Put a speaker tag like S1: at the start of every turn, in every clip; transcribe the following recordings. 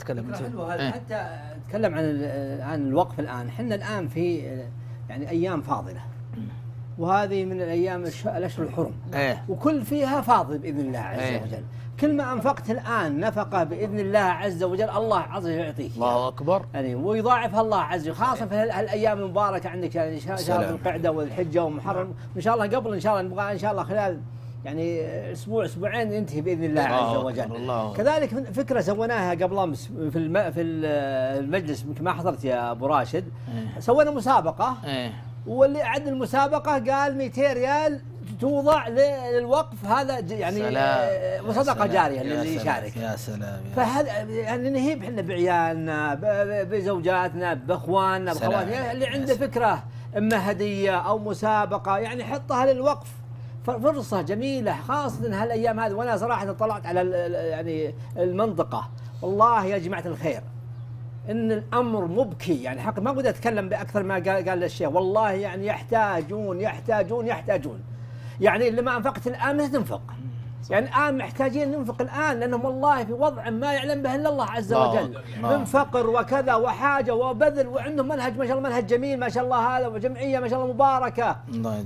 S1: تكلم
S2: حتى تكلم عن الوقف الآن. احنا الآن في يعني أيام فاضلة، وهذه من الأيام الأشهر الحرم، وكل فيها فاضل بإذن الله عز وجل. كل ما أنفقت الآن نفقة بإذن الله عز وجل الله عز وجل يعطيك.
S1: الله أكبر.
S2: يعني ويضاعفها الله عز وجل، خاصة في هالأيام المباركة عندك، يعني شهر القعدة والحجة ومحرم، إن شاء الله قبل إن شاء الله نبغى إن شاء الله خلال يعني أسبوع أسبوعين ينتهي بإذن الله عز وجل. كذلك فكرة سويناها قبل أمس في المجلس، يمكن ما حضرت يا أبو راشد. سوينا مسابقة، واللي أعد المسابقة قال 200 ريال توضع للوقف، هذا يعني وصدقة جارية للي يشارك.
S1: يا سلام.
S2: فهذا يعني نهيب احنا بعيالنا بزوجاتنا باخواننا بخواتنا، اللي عنده فكرة اما هدية او مسابقة يعني حطها للوقف، فرصة جميلة خاصة هالايام هذه. وانا صراحة طلعت على يعني المنطقة، والله يا جماعة الخير ان الامر مبكي، يعني حق ما اقدر اتكلم باكثر ما قال الشيخ. والله يعني يحتاجون يحتاجون يحتاجون، يعني اللي ما انفقت الان ما تنفق، يعني الان محتاجين ننفق الان، لانهم والله في وضع ما يعلم به الا الله عز وجل، من فقر وكذا وحاجه وبذل، وعندهم منهج ما شاء الله، منهج جميل ما شاء الله هذا، وجمعيه ما شاء الله مباركه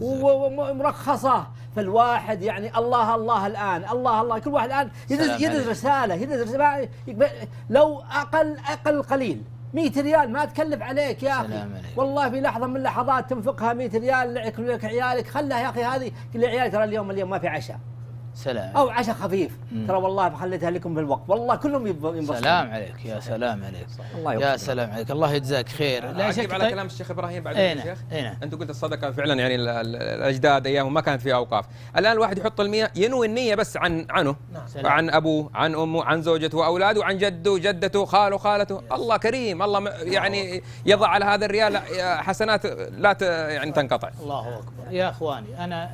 S2: ومرخصه. فالواحد يعني الله الله الان، الله الله كل واحد الان يدز رساله، يدز رسالة. لو اقل قليل 100 ريال ما تكلف عليك يا اخي، والله في لحظه من اللحظات تنفقها 100 ريال لك عيالك، خلها يا اخي هذه كل عيالك، ترى اليوم ما في عشاء،
S1: سلام،
S2: او عشاء خفيف، ترى والله خليتها لكم في الوقت، والله كلهم ينبسطون.
S1: سلام عليك، يا سلام عليك، يا سلام عليك، الله يجزاك خير.
S3: لا شك على كلام الشيخ ابراهيم بعد الشيخ. انت قلت الصدقه فعلا، يعني الاجداد ايامهم ما كانت فيها اوقاف. الان الواحد يحط ال100 ينوي النيه بس عنه، عن ابوه، عن امه، عن زوجته واولاده، وعن جده جدته خاله خالته. الله كريم، الله يعني يضع على هذا الريال حسنات لا يعني تنقطع.
S1: الله اكبر. يا اخواني انا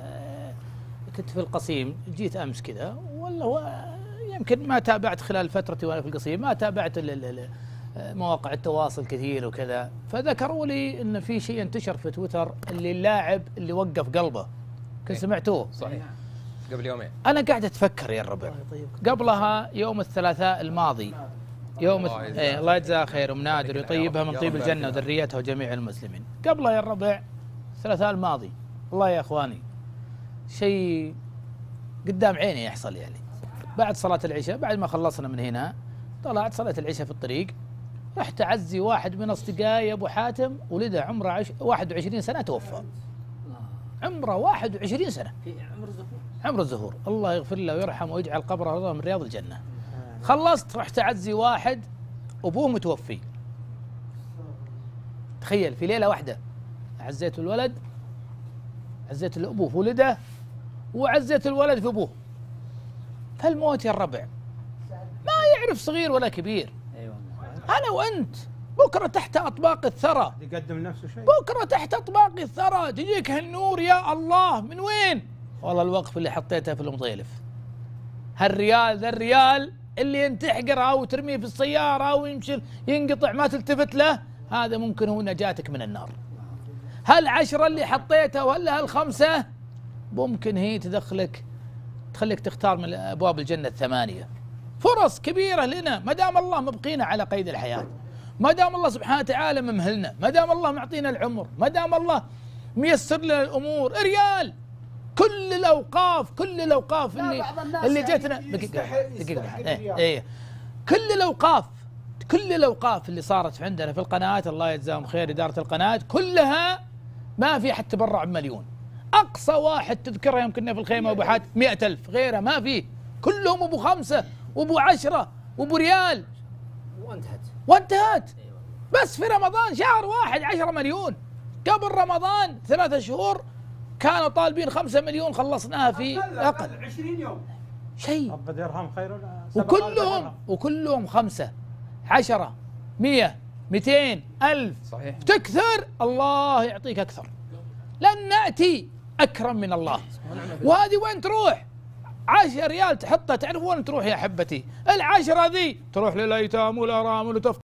S1: كنت في القصيم، جيت امس كذا، والله يمكن ما تابعت خلال فترتي وانا في القصيم، ما تابعت مواقع التواصل كثير وكذا، فذكروا لي ان في شيء انتشر في تويتر، اللي اللاعب اللي وقف قلبه، كنت سمعتوه؟
S3: صحيح، قبل يومين.
S1: انا قاعد اتفكر يا الربع، قبلها يوم الثلاثاء الماضي، يوم الله يجزاه خير ام نادر يطيبها من طيب الجنه وذريتها وجميع المسلمين. قبلها يا الربع الثلاثاء الماضي، والله يا اخواني شيء قدام عيني يحصل. يعني بعد صلاة العشاء، بعد ما خلصنا من هنا، طلعت صلاة العشاء في الطريق، رحت أعزي واحد من أصدقائي أبو حاتم، ولده عمره 21 سنة توفى، عمره 21 سنة، عمر الزهور، الله يغفر له ويرحمه ويجعل قبره روضة من رياض الجنة. خلصت رحت أعزي واحد أبوه متوفي، تخيل في ليلة واحدة عزيت الولد، عزيت الأبوه في ولده، وعزيت الولد في أبوه. فالموت يا الربع ما يعرف صغير ولا كبير. أنا وأنت بكرة تحت أطباق الثرى،
S4: يقدم نفسه شيء،
S1: بكرة تحت أطباق الثرى تجيك هالنور يا الله من وين؟ والله الوقف اللي حطيته في المضيلف، هالريال ذا الريال اللي انت تحقره وترميه في السيارة ويمشي ينقطع ما تلتفت له، هذا ممكن هو نجاتك من النار. هال10 اللي حطيتها ولا هال5 ممكن هي تخليك تختار من ابواب الجنه ال8. فرص كبيره لنا ما دام الله مبقينا على قيد الحياه، ما دام الله سبحانه وتعالى ممهلنا، ما دام الله معطينا العمر، ما دام الله ميسر لنا الامور. ريال كل الاوقاف اللي جتنا دقيقه كل الاوقاف اللي صارت عندنا في القناه، الله يجزاهم خير اداره القناه، كلها ما في حد تبرع ب1,000,000. اقصى واحد تذكره يوم كنا في الخيمه ابو حاتم 100,000، غيره ما في، كلهم ابو 5 وابو 10 وابو ريال وانتهت. بس في رمضان شهر واحد 10 مليون، قبل رمضان 3 شهور كانوا طالبين 5 مليون، خلصناها في اقل
S4: 20 يوم
S1: شيء.
S4: ربنا يرحم خير.
S1: وكلهم 5 10 100 200 1000
S3: صحيح.
S1: تكثر الله يعطيك اكثر، لن ناتي اكرم من الله. وهذه وين تروح؟ 10 ريال تحطها، تعرف وين تروح يا احبتي؟ ال10 ذي تروح للايتام والارامل